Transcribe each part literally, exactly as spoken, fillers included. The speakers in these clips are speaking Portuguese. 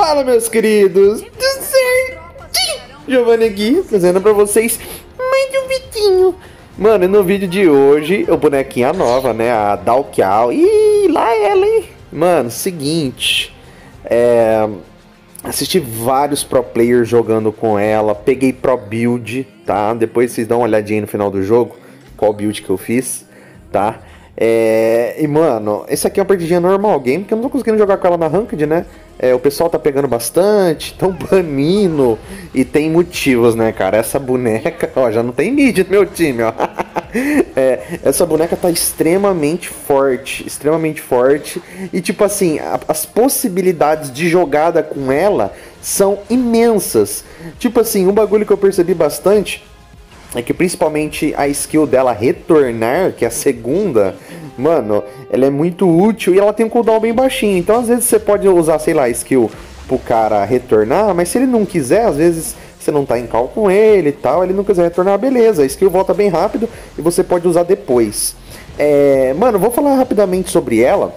Fala, meus queridos, tudo certo? Giovanni aqui, trazendo pra vocês mais um vidinho. Mano, e no vídeo de hoje, o bonequinha nova, né, a Dalkiao. Ih, lá ela, hein? Mano, seguinte, é... assisti vários pro players jogando com ela, peguei pro build, tá? Depois vocês dão uma olhadinha aí no final do jogo, qual build que eu fiz, tá? É... E, mano, esse aqui é uma partidinha normal game, porque eu não tô conseguindo jogar com ela na ranked, né? É, o pessoal tá pegando bastante, tão banindo, e tem motivos, né, cara? Essa boneca, ó, já não tem mid no meu time, ó. É, essa boneca tá extremamente forte, extremamente forte, e tipo assim, a, as possibilidades de jogada com ela são imensas. Tipo assim, um bagulho que eu percebi bastante é que principalmente a skill dela retornar, que é a segunda, mano, ela é muito útil e ela tem um cooldown bem baixinho. Então às vezes você pode usar, sei lá, a skill pro cara retornar, mas se ele não quiser, às vezes você não tá em call com ele e tal, ele não quiser retornar, beleza, a skill volta bem rápido e você pode usar depois. É, mano, vou falar rapidamente sobre ela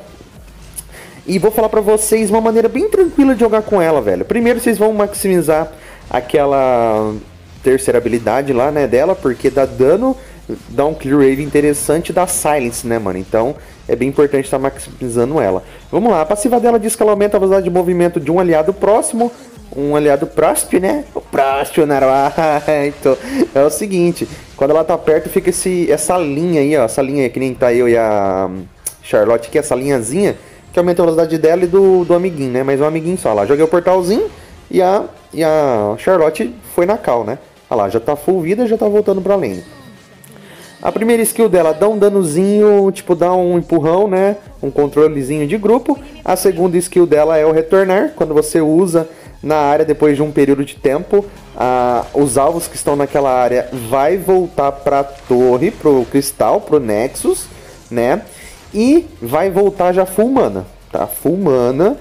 e vou falar pra vocês uma maneira bem tranquila de jogar com ela, velho. Primeiro vocês vão maximizar aquela terceira habilidade lá, né, dela, porque dá dano, dá um clear wave interessante, dá silence, né, mano, então é bem importante estar maximizando ela. Vamos lá, a passiva dela diz que ela aumenta a velocidade de movimento de um aliado próximo, um aliado próximo, né, o próximo, então é o seguinte, quando ela tá perto fica esse, essa linha aí, ó, essa linha que nem tá eu e a Charlotte aqui, essa linhazinha, que aumenta a velocidade dela e do, do amiguinho, né, mas um amiguinho só lá, joguei o portalzinho e a, e a Charlotte foi na cal, né. Olha lá, já tá full vida, já tá voltando pra lane. A primeira skill dela dá um danozinho, tipo, dá um empurrão, né? Um controlezinho de grupo. A segunda skill dela é o retornar, quando você usa na área depois de um período de tempo. Ah, os alvos que estão naquela área vai voltar pra torre, pro cristal, pro Nexus, né? E vai voltar já full mana, tá? Full mana.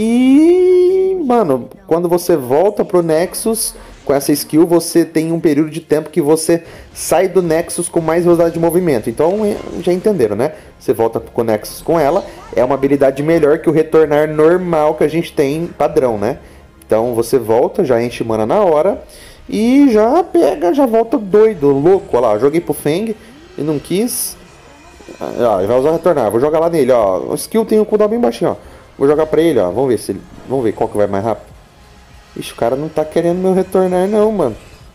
E, mano, quando você volta pro Nexus com essa skill, você tem um período de tempo que você sai do Nexus com mais velocidade de movimento. Então, já entenderam, né? Você volta pro Nexus com ela, é uma habilidade melhor que o retornar normal que a gente tem padrão, né? Então, você volta, já enche mana na hora e já pega, já volta doido, louco. Olha lá, joguei pro Feng e não quis. Ah, ele vai usar retornar, vou jogar lá nele, ó. O skill tem o cooldown bem baixinho, ó. Vou jogar pra ele, ó. Vamos ver se ele... Vamos ver qual que vai mais rápido. Ixi, o cara não tá querendo meu retornar não, mano.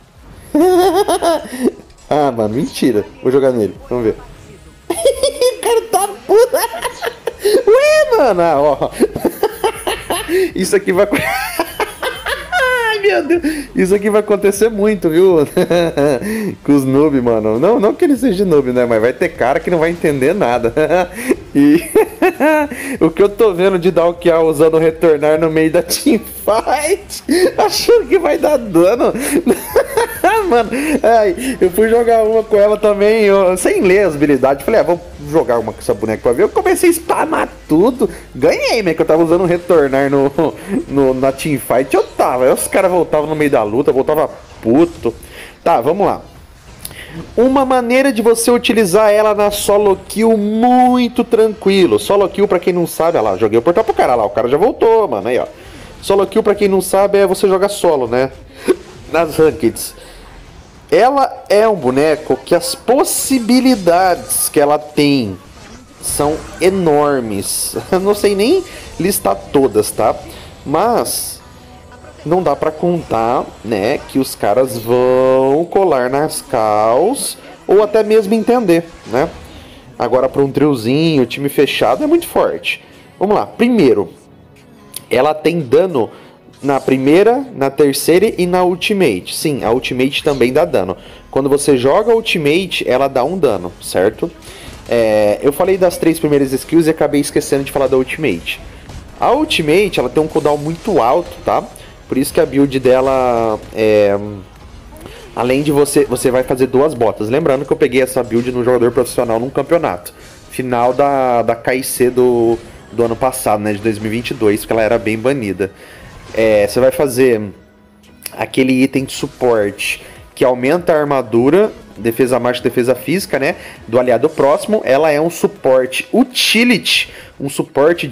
Ah, mano, mentira. Vou jogar nele, vamos ver. O cara tá puto. Ué, mano, ah, ó. Isso aqui vai... Ai, meu Deus. Isso aqui vai acontecer muito, viu? Com os noob, mano. Não, não que ele seja noob, né? Mas vai ter cara que não vai entender nada. E o que eu tô vendo de Dalkiao usando retornar no meio da teamfight, achando que vai dar dano. Mano, ai, eu fui jogar uma com ela também, eu, sem ler as habilidades. Falei, ah, vou jogar uma com essa boneca pra ver. Eu comecei a spamar tudo. Ganhei, né? Que eu tava usando retornar no, no, na teamfight. Eu tava, aí os caras voltavam no meio da luta, voltava puto. Tá, vamos lá. Uma maneira de você utilizar ela na solo kill muito tranquilo. Solo kill, pra quem não sabe, olha lá, joguei o portal pro cara lá, o cara já voltou, mano, aí ó. Solo kill, pra quem não sabe, é você jogar solo, né? Nas rankeds. Ela é um boneco que as possibilidades que ela tem são enormes. Eu não sei nem listar todas, tá? Mas não dá pra contar, né, que os caras vão colar nas calls ou até mesmo entender, né? Agora para um triozinho, time fechado é muito forte. Vamos lá, primeiro, ela tem dano na primeira, na terceira e na ultimate. Sim, a ultimate também dá dano. Quando você joga a ultimate, ela dá um dano, certo? É, eu falei das três primeiras skills e acabei esquecendo de falar da ultimate. A ultimate, ela tem um cooldown muito alto, tá? Por isso que a build dela é... Além de você... Você vai fazer duas botas. Lembrando que eu peguei essa build no jogador profissional num campeonato. Final da, da K I C do, do ano passado, né? De dois mil e vinte e dois, porque ela era bem banida. É, você vai fazer aquele item de suporte que aumenta a armadura, defesa mágica, defesa física, né? Do aliado próximo. Ela é um suporte utility. Um suporte de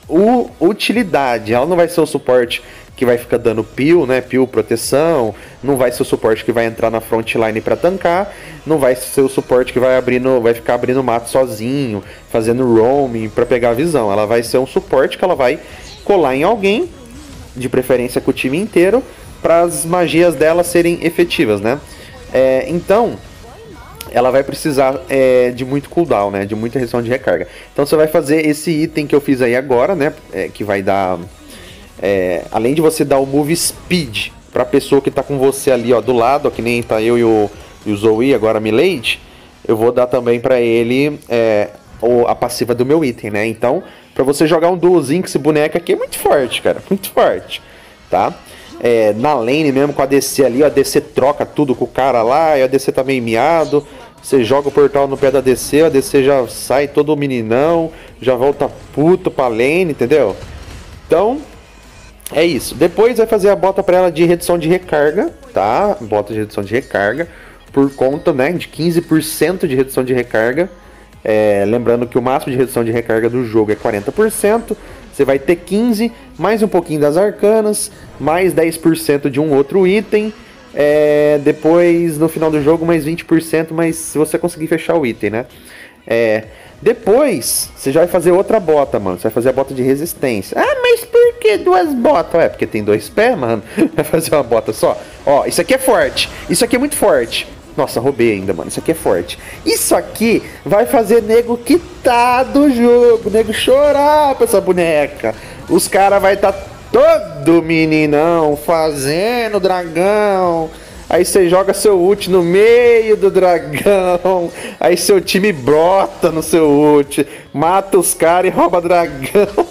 o, utilidade. Ela não vai ser o suporte que vai ficar dando peel, né? Peel proteção. Não vai ser o suporte que vai entrar na frontline para tancar. Não vai ser o suporte que vai abrindo, vai ficar abrindo mato sozinho, fazendo roaming para pegar a visão. Ela vai ser um suporte que ela vai colar em alguém, de preferência com o time inteiro, para as magias dela serem efetivas, né? É, então, ela vai precisar é, de muito cooldown, né? De muita redução de recarga. Então você vai fazer esse item que eu fiz aí agora, né? É, que vai dar... É, além de você dar o move speed para a pessoa que tá com você ali, ó, do lado, ó, que nem tá eu e o, e o Zoe, agora a Milady, eu vou dar também para ele é, o, a passiva do meu item, né? Então, para você jogar um duozinho com esse boneco aqui é muito forte, cara. Muito forte, tá? É, na lane mesmo com a D C ali, ó, a D C troca tudo com o cara lá, e a D C tá meio miado. Você joga o portal no pé da D C, a D C já sai todo meninão, já volta puto pra lane, entendeu? Então, é isso. Depois vai fazer a bota pra ela de redução de recarga, tá? Bota de redução de recarga, por conta, né, de quinze por cento de redução de recarga. É, lembrando que o máximo de redução de recarga do jogo é quarenta por cento. Você vai ter quinze, mais um pouquinho das arcanas, mais dez por cento de um outro item. É, depois, no final do jogo, mais vinte por cento, mas se você conseguir fechar o item, né? É, depois, você já vai fazer outra bota, mano. Você vai fazer a bota de resistência. Ah, mas por que duas botas? É, porque tem dois pés, mano. Vai fazer uma bota só. Ó, isso aqui é forte. Isso aqui é muito forte. Nossa, roubei ainda, mano. Isso aqui é forte. Isso aqui vai fazer nego quitar do jogo. Nego chorar pra essa boneca. Os caras vai estar tá todo meninão fazendo dragão. Aí você joga seu ult no meio do dragão. Aí seu time brota no seu ult. Mata os caras e rouba dragão.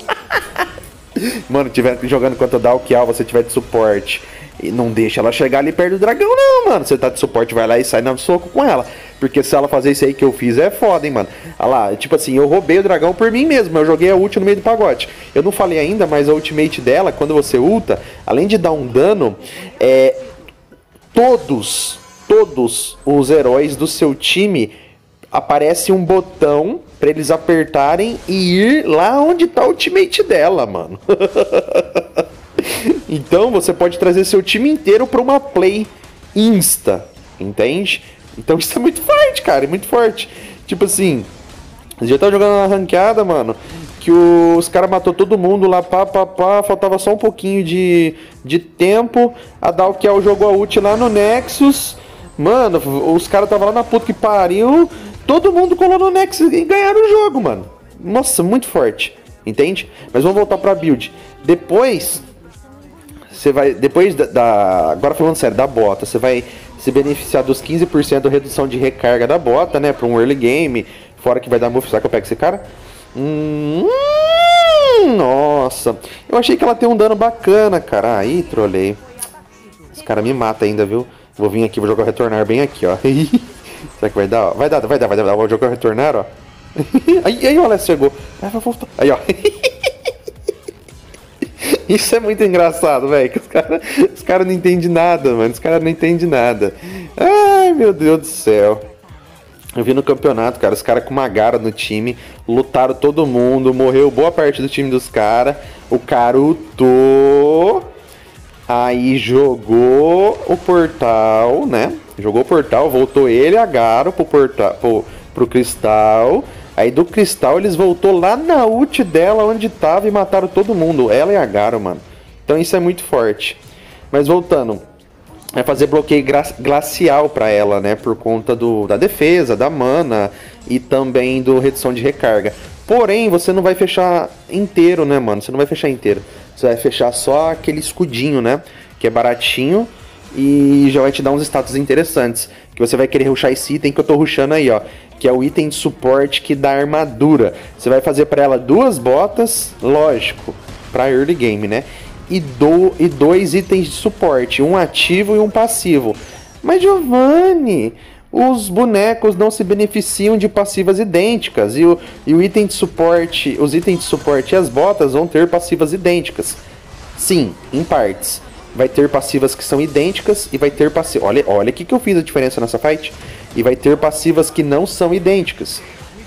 Mano, tiver jogando contra o Dalkial, você tiver de suporte. E não deixa ela chegar ali perto do dragão, não, mano. Você tá de suporte, vai lá e sai no soco com ela. Porque se ela fazer isso aí que eu fiz, é foda, hein, mano. Olha lá, tipo assim, eu roubei o dragão por mim mesmo. Eu joguei a ult no meio do pagote. Eu não falei ainda, mas a ultimate dela, quando você ulta, além de dar um dano, é... Todos, todos os heróis do seu time, aparece um botão pra eles apertarem e ir lá onde tá o ultimate dela, mano. Então você pode trazer seu time inteiro pra uma play insta, entende? Então isso é muito forte, cara, é muito forte. Tipo assim, você já tá jogando uma ranqueada, mano, que os caras matou todo mundo lá, pá, pá, pá, faltava só um pouquinho de, de tempo, a Dalkial jogou a ult lá no Nexus, mano, os caras tava lá na puta que pariu, todo mundo colou no Nexus e ganharam o jogo, mano. Nossa, muito forte, entende? Mas vamos voltar pra build. Depois, você vai, depois da, da, agora falando sério, da bota, você vai se beneficiar dos quinze por cento de redução de recarga da bota, né, pra um early game, fora que vai dar move. Será que eu pego esse cara? Hum, nossa, eu achei que ela tem um dano bacana, cara. Aí, trolei. Esse cara me mata ainda, viu? Vou vir aqui, vou jogar o retornar bem aqui, ó. Será que vai dar? Vai dar, vai dar, vai dar. Vou jogar o retornar, ó. Aí, aí o Alex chegou. Aí, ó. Isso é muito engraçado, velho. Os caras os cara não entendem nada, mano. Os caras não entendem nada. Ai, meu Deus do céu. Eu vi no campeonato, cara, os caras com uma gara no time, lutaram todo mundo, morreu boa parte do time dos caras, o cara ultou, aí jogou o portal, né? Jogou o portal, voltou ele a Garo pro, portal, pro, pro cristal, aí do cristal eles voltou lá na ult dela onde tava e mataram todo mundo, ela e a Garo, mano. Então isso é muito forte. Mas voltando... Vai fazer bloqueio glacial pra ela, né? Por conta do, da defesa, da mana e também do redução de recarga. Porém, você não vai fechar inteiro, né, mano? Você não vai fechar inteiro. Você vai fechar só aquele escudinho, né? Que é baratinho e já vai te dar uns status interessantes. Que você vai querer rushar esse item que eu tô rushando aí, ó. Que é o item de suporte que dá armadura. Você vai fazer pra ela duas botas, lógico, pra early game, né? E, do, e dois itens de suporte, um ativo e um passivo. Mas Giovanni, os bonecos não se beneficiam de passivas idênticas. E o, e o item de suporte, os itens de suporte e as botas vão ter passivas idênticas. Sim, em partes. Vai ter passivas que são idênticas e vai ter passivas... Olha, olha aqui que eu fiz a diferença nessa fight. E vai ter passivas que não são idênticas.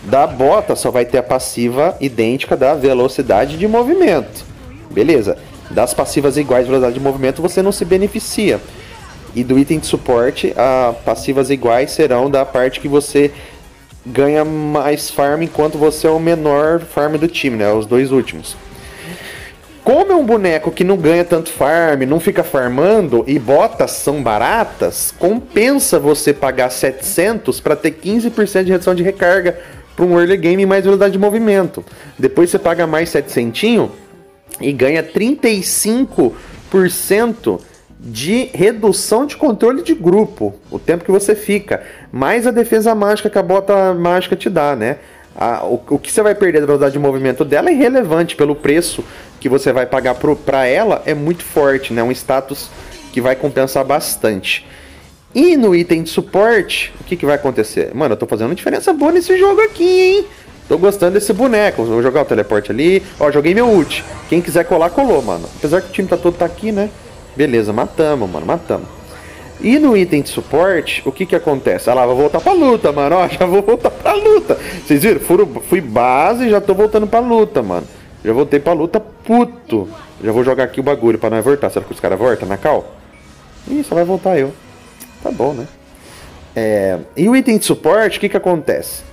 Da bota só vai ter a passiva idêntica da velocidade de movimento. Beleza. Das passivas iguais de velocidade de movimento você não se beneficia. E do item de suporte, as passivas iguais serão da parte que você ganha mais farm enquanto você é o menor farm do time, né? Os dois últimos. Como é um boneco que não ganha tanto farm, não fica farmando e botas são baratas, compensa você pagar setecentos para ter quinze por cento de redução de recarga para um early game e mais velocidade de movimento. Depois você paga mais setecentos e ganha trinta e cinco por cento de redução de controle de grupo, o tempo que você fica, mais a defesa mágica que a bota mágica te dá, né? A, o, o que você vai perder da velocidade de movimento dela é irrelevante, pelo preço que você vai pagar para ela é muito forte, né? Um status que vai compensar bastante. E no item de suporte, o que, que vai acontecer? Mano, eu tô fazendo uma diferença boa nesse jogo aqui, hein? Tô gostando desse boneco. Vou jogar o teleporte ali. Ó, joguei meu ult. Quem quiser colar, colou, mano. Apesar que o time tá todo tá aqui, né? Beleza, matamos, mano, matamos. E no item de suporte, o que que acontece? Ah lá, vou voltar pra luta, mano. Ó, já vou voltar pra luta. Vocês viram? Furo, fui base e já tô voltando pra luta, mano. Já voltei pra luta, puto. Já vou jogar aqui o bagulho pra nós voltar. Será que os caras voltam na cal? Ih, só vai voltar eu. Tá bom, né? É... E o item de suporte, o que que acontece?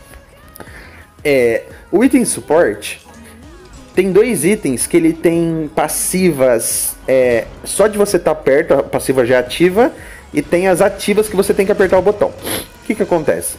É... O item de suporte tem dois itens que ele tem passivas... É... Só de você estar perto, a passiva já é ativa. E tem as ativas que você tem que apertar o botão. O que que acontece?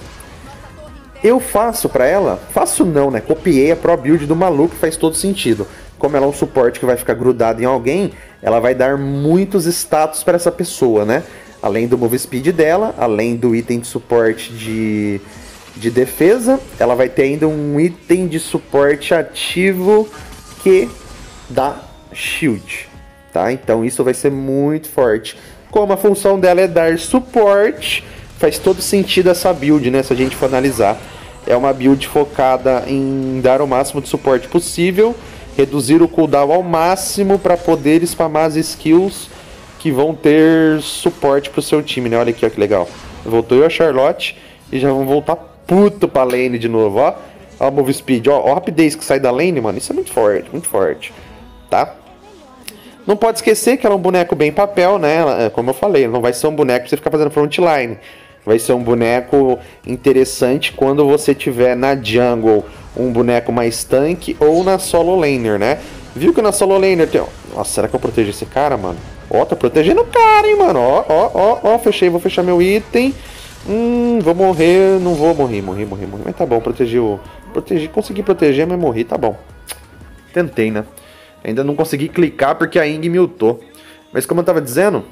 Eu faço pra ela, faço não, né? Copiei a Pro Build do maluco, faz todo sentido. Como ela é um suporte que vai ficar grudado em alguém, ela vai dar muitos status para essa pessoa, né? Além do move speed dela, além do item de suporte de, de defesa, ela vai ter ainda um item de suporte ativo que dá shield, tá? Então isso vai ser muito forte. Como a função dela é dar suporte, faz todo sentido essa build, né? Se a gente for analisar. É uma build focada em dar o máximo de suporte possível, reduzir o cooldown ao máximo para poder spamar as skills que vão ter suporte pro seu time, né? Olha aqui, ó, que legal. Voltou eu a Charlotte e já vão voltar puto pra lane de novo, ó. Ó o move speed, ó, ó a rapidez que sai da lane, mano. Isso é muito forte, muito forte, tá? Não pode esquecer que ela é um boneco bem papel, né? Como eu falei, não vai ser um boneco pra você ficar fazendo frontline. Vai ser um boneco interessante quando você tiver na jungle um boneco mais tanque ou na solo laner, né? Viu que na solo laner tem... Nossa, será que eu protejo esse cara, mano? Ó, tá protegendo o cara, hein, mano? Ó, ó, ó, ó, fechei, vou fechar meu item. Hum, vou morrer, não vou morrer, morri, morri, morri. Mas tá bom, protegi o... Protegi, consegui proteger, mas morri, tá bom. Tentei, né? Ainda não consegui clicar porque a Ing me ultou. Mas como eu tava dizendo...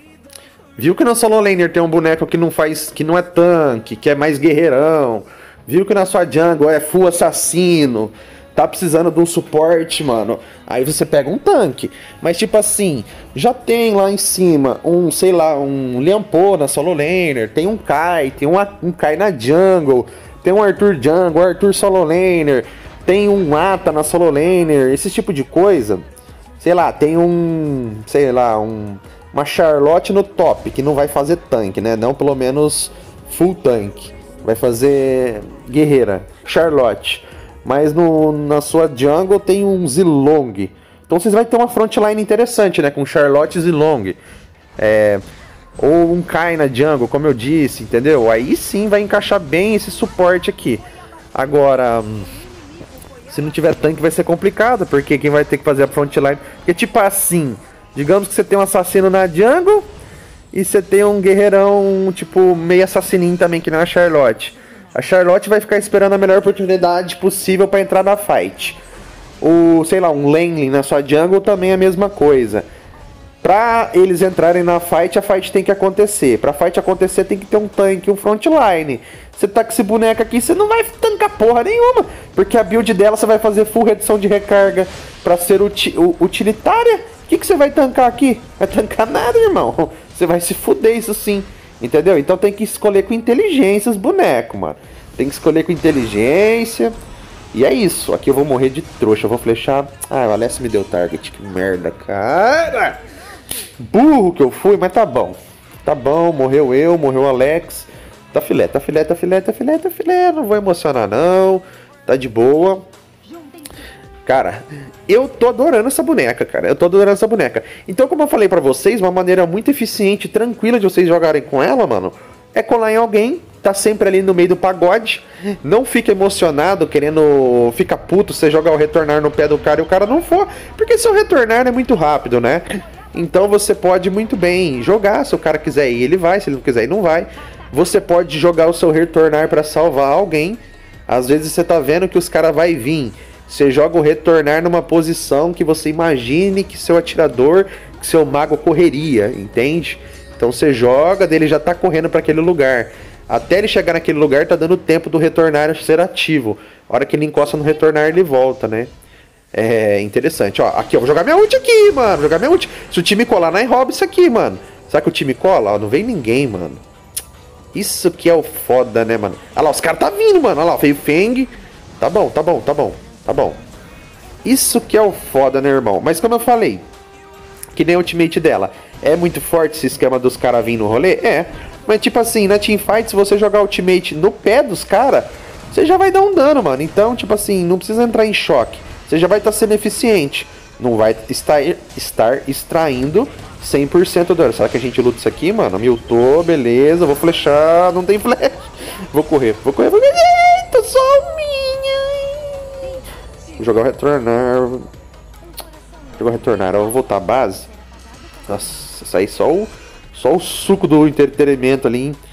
Viu que na solo laner tem um boneco que não faz, que não é tanque, que é mais guerreirão. Viu que na sua jungle é full assassino. Tá precisando de um suporte, mano. Aí você pega um tanque. Mas tipo assim, já tem lá em cima um, sei lá, um Lianpo na solo laner. Tem um Kai, tem um, um Kai na jungle. Tem um Arthur jungle, Arthur solo laner. Tem um Ata na solo laner. Esse tipo de coisa. Sei lá, tem um, sei lá, um... Uma Charlotte no top, que não vai fazer tanque, né? Não pelo menos full tanque. Vai fazer guerreira, Charlotte. Mas no, na sua jungle tem um Zilong. Então vocês vão ter uma frontline interessante, né? Com Charlotte e Zilong. É, ou um Kai na jungle, como eu disse, entendeu? Aí sim vai encaixar bem esse suporte aqui. Agora... Se não tiver tanque vai ser complicado, porque quem vai ter que fazer a frontline... Porque tipo assim... Digamos que você tem um assassino na jungle e você tem um guerreirão, tipo, meio assassininho também, que não é a Charlotte. A Charlotte vai ficar esperando a melhor oportunidade possível para entrar na fight. O, sei lá, um Lanelin na sua jungle também é a mesma coisa. Pra eles entrarem na fight, a fight tem que acontecer. Pra fight acontecer tem que ter um tanque, um frontline. Você tá com esse boneco aqui, você não vai tancar porra nenhuma. Porque a build dela você vai fazer full redução de recarga pra ser uti utilitária. O que, que você vai tancar aqui? Vai tancar nada, irmão. Você vai se fuder, isso sim. Entendeu? Então tem que escolher com inteligência os bonecos, mano. Tem que escolher com inteligência. E é isso. Aqui eu vou morrer de trouxa. Eu vou flechar. Ah, o Alessio me deu target. Que merda, cara. Burro que eu fui, mas tá bom. Tá bom, morreu eu, morreu o Alex. Tá filé, tá filé, tá filé, tá filé, tá filé. Não vou emocionar, não. Tá de boa. Cara, eu tô adorando essa boneca, cara. Eu tô adorando essa boneca. Então, como eu falei pra vocês, uma maneira muito eficiente e tranquila de vocês jogarem com ela, mano, é colar em alguém, tá sempre ali no meio do pagode. Não fica emocionado, querendo ficar puto, você jogar o retornar no pé do cara e o cara não for. Porque seu retornar é muito rápido, né? Então você pode muito bem jogar. Se o cara quiser ir, ele vai. Se ele não quiser ir, não vai. Você pode jogar o seu retornar pra salvar alguém. Às vezes você tá vendo que os caras vai vir. Você joga o retornar numa posição que você imagine que seu atirador, que seu mago correria, entende? Então você joga, dele já tá correndo para aquele lugar. Até ele chegar naquele lugar tá dando tempo do retornar ser ativo. A hora que ele encosta no retornar ele volta, né? É interessante, ó. Aqui, eu vou jogar minha ult aqui, mano. Jogar minha ult. Se o time colar, nós rouba isso aqui, mano. Será que o time cola? Ó, não vem ninguém, mano. Isso que é o foda, né, mano? Olha lá, os caras tá vindo, mano. Olha lá, veio o Feng. Tá bom, tá bom, tá bom. Tá bom. Isso que é o foda, né, irmão? Mas como eu falei, que nem o ultimate dela. É muito forte esse esquema dos caras vindo no rolê? É. Mas tipo assim, na teamfight, se você jogar ultimate no pé dos caras, você já vai dar um dano, mano. Então, tipo assim, não precisa entrar em choque. Você já vai estar tá sendo eficiente. Não vai estar, estar extraindo cem por cento do dano. Será que a gente luta isso aqui, mano? Miltou, beleza. Vou flechar. Não tem flecha. Vou correr, vou correr, vou correr. Eita, só minha. Vou jogar o retornar. Vou jogar o retornar. Eu vou voltar à base. Nossa, isso aí só o, só o suco do entretenimento ali, hein?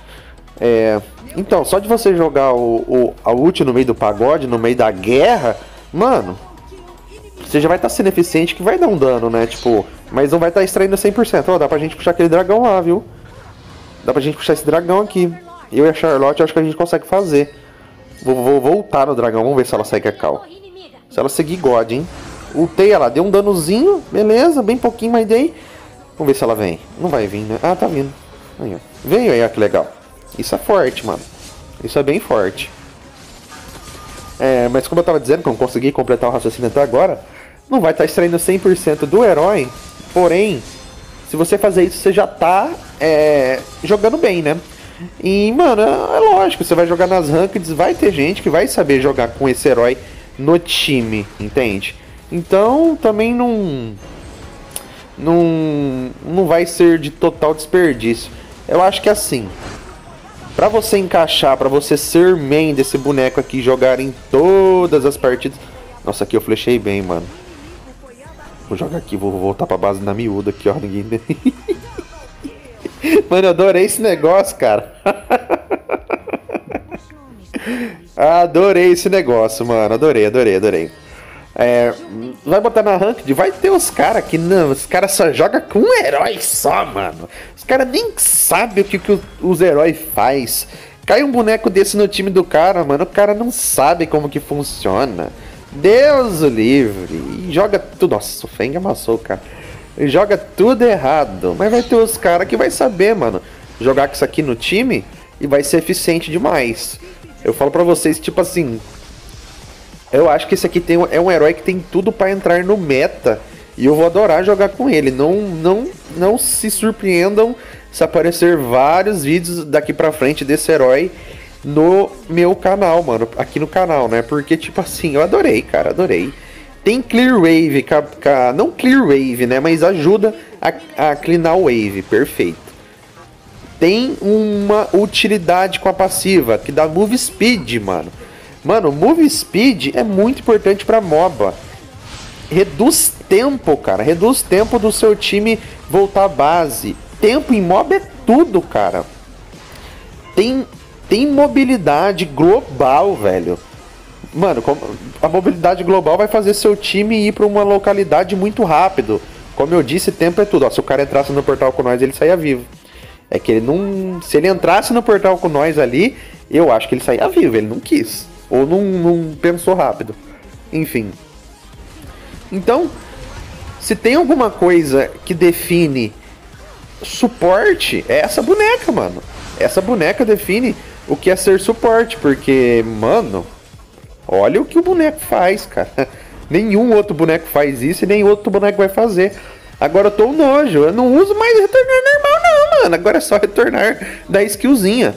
É, então, só de você jogar o, o, a ult no meio do pagode, no meio da guerra, mano, você já vai estar tá sendo eficiente que vai dar um dano, né? Tipo, mas não vai estar tá extraindo cem por cento. Ó, dá pra gente puxar aquele dragão lá, viu? Dá pra gente puxar esse dragão aqui. Eu e a Charlotte, eu acho que a gente consegue fazer. Vou, vou voltar no dragão, vamos ver se ela segue a cal. Se ela seguir God, hein? Ultei ela, deu um danozinho, beleza, bem pouquinho, mas dei. Vamos ver se ela vem. Não vai vir, né? Ah, tá vindo. Aí, ó. Veio aí, ó, que legal. Isso é forte, mano. Isso é bem forte. É, mas como eu tava dizendo, que eu não consegui completar o raciocínio até agora, não vai estar tá extraindo cem por cento do herói, porém, se você fazer isso, você já tá é, jogando bem, né? E, mano, é lógico, você vai jogar nas rankeds, vai ter gente que vai saber jogar com esse herói no time, entende? Então, também não, não, não vai ser de total desperdício. Eu acho que assim, pra você encaixar, pra você ser main desse boneco aqui, jogar em todas as partidas... Nossa, aqui eu flechei bem, mano. Vou jogar aqui, vou voltar pra base na miúda aqui, ó. Ninguém... Mano, eu adorei esse negócio, cara. Adorei esse negócio, mano. Adorei, adorei, adorei. É, vai botar na ranked, vai ter os caras que não, os caras só jogam com um herói só, mano. Os caras nem sabem o que, que os heróis faz. Cai um boneco desse no time do cara, mano, o cara não sabe como que funciona. Deus o livre. E joga tudo, nossa, o Feng amassou, cara. E joga tudo errado. Mas vai ter os caras que vai saber, mano, jogar com isso aqui no time e vai ser eficiente demais. Eu falo pra vocês, tipo assim, eu acho que esse aqui tem, é um herói que tem tudo pra entrar no meta. E eu vou adorar jogar com ele. Não, não, não se surpreendam se aparecer vários vídeos daqui pra frente desse herói no meu canal, mano. Aqui no canal, né? Porque, tipo assim, eu adorei, cara, adorei. Tem Clear Wave, ca, ca, não Clear Wave, né? Mas ajuda a, a cleanar o Wave, perfeito. Tem uma utilidade com a passiva, que dá Move Speed, mano. Mano, Move Speed é muito importante pra MOBA. Reduz tempo, cara. Reduz tempo do seu time voltar à base. Tempo em MOBA é tudo, cara. Tem, tem mobilidade global, velho. Mano, a mobilidade global vai fazer seu time ir pra uma localidade muito rápido. Como eu disse, tempo é tudo. Ó, se o cara entrasse no portal com nós, ele saía vivo. É que ele não... Se ele entrasse no portal com nós ali, eu acho que ele saía vivo. Ele não quis. Ou não, não pensou rápido. Enfim. Então, se tem alguma coisa que define suporte, é essa boneca, mano. Essa boneca define o que é ser suporte. Porque, mano, olha o que o boneco faz, cara. Nenhum outro boneco faz isso e nem outro boneco vai fazer. Agora eu tô um nojo. Eu não uso mais retornar normal, não, mano. Agora é só retornar da skillzinha.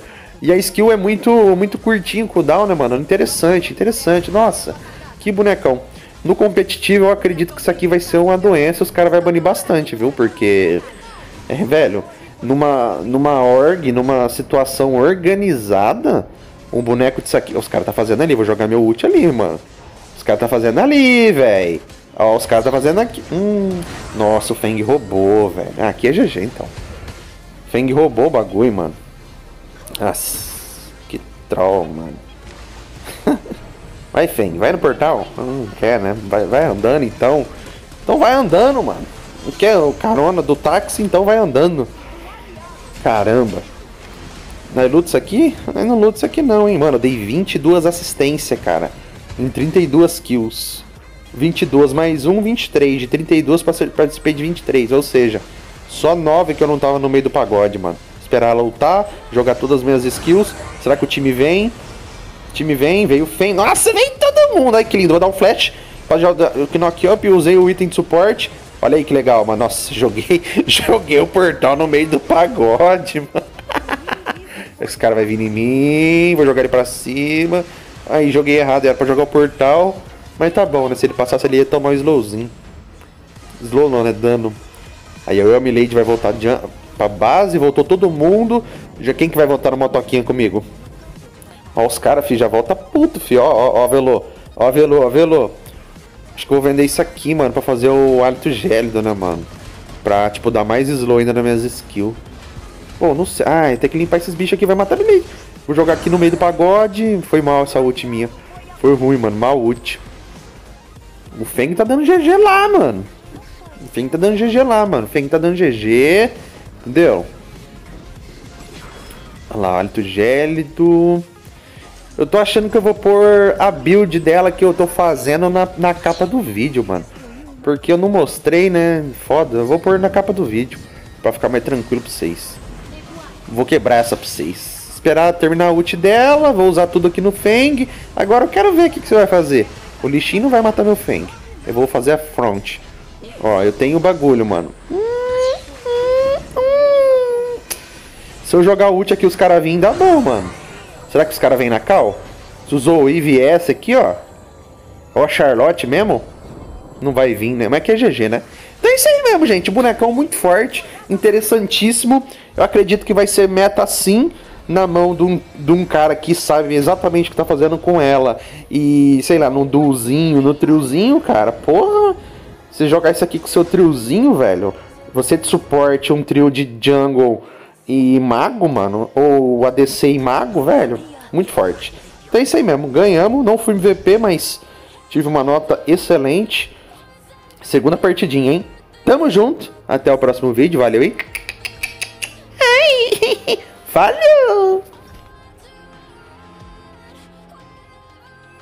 E a skill é muito, muito curtinho, cooldown, né, mano? Interessante, interessante. Nossa, que bonecão. No competitivo, eu acredito que isso aqui vai ser uma doença. Os caras vão banir bastante, viu? Porque, é, velho, numa, numa org, numa situação organizada, um boneco disso aqui... Os caras tá fazendo ali, vou jogar meu ult ali, mano. Os caras tá fazendo ali, velho. Ó, os caras tá fazendo aqui. Hum, nossa, o Feng roubou, velho. Ah, aqui é G G, então. Feng roubou o bagulho, mano. Nossa, que troll, mano. Vai, Feng, vai no portal. Não quer, né? Vai, vai andando, então. Então vai andando, mano. Não quer o carona do táxi, então vai andando. Caramba. Não é luta isso aqui? Eu não luto isso aqui não, hein, mano. Eu dei vinte e duas assistências, cara. Em trinta e duas kills. vinte e dois mais um, vinte e três. De trinta e dois participei de vinte e três. Ou seja, só nove que eu não tava no meio do pagode, mano. Esperar ela lutar, jogar todas as minhas skills. Será que o time vem? O time vem, veio o Fen. Nossa, vem todo mundo. Ai, que lindo. Vou dar um flash pra jogar o knock up e usei o item de suporte. Olha aí que legal, mano. Nossa, joguei, joguei o portal no meio do pagode, mano. Esse cara vai vir em mim. Vou jogar ele pra cima. Aí, joguei errado. Era pra jogar o portal. Mas tá bom, né? Se ele passasse, ele ia tomar um slowzinho. Slow não, né? Dano. Aí eu e a Milady vai voltar de... pra base. Voltou todo mundo. Já quem que vai voltar no motoquinha comigo? Ó os caras, fi, já volta puto, fi. Ó, ó, ó, Velô. Ó, Velô, ó, Velô. Acho que eu vou vender isso aqui, mano, pra fazer o hálito gélido, né, mano? Pra, tipo, dar mais slow ainda nas minhas skills. Pô, não sei. Ah, tem que limpar esses bichos aqui, vai matar no meio. Vou jogar aqui no meio do pagode. Foi mal essa ult minha. Foi ruim, mano, mal ult. O Feng tá dando G G lá, mano. O Feng tá dando G G lá, mano. O Feng tá dando G G. Entendeu? Olha lá, hálito gélido. Eu tô achando que eu vou pôr a build dela que eu tô fazendo na, na capa do vídeo, mano. Porque eu não mostrei, né? Foda. Eu vou pôr na capa do vídeo. Pra ficar mais tranquilo pra vocês. Vou quebrar essa pra vocês. Esperar terminar a ult dela. Vou usar tudo aqui no Feng. Agora eu quero ver o que, que você vai fazer. O Lixinho não vai matar meu Feng. Eu vou fazer a front. Ó, eu tenho o bagulho, mano. Se eu jogar ult aqui, os caras virem, dá bom, mano. Será que os caras vêm na cal? Se usou o I V S aqui, ó. Ó a Charlotte mesmo. Não vai vir, né? Mas aqui é G G, né? Então é isso aí mesmo, gente. Bonecão muito forte. Interessantíssimo. Eu acredito que vai ser meta sim. Na mão de um, de um cara que sabe exatamente o que tá fazendo com ela. E, sei lá, no duozinho, no triozinho, cara. Porra. Você jogar isso aqui com o seu triozinho, velho. Você de suporte, um trio de jungle e mago, mano. Ou A D C e mago, velho. Muito forte. Então é isso aí mesmo. Ganhamos. Não fui M V P, mas tive uma nota excelente. Segunda partidinha, hein? Tamo junto. Até o próximo vídeo. Valeu, hein? Falou!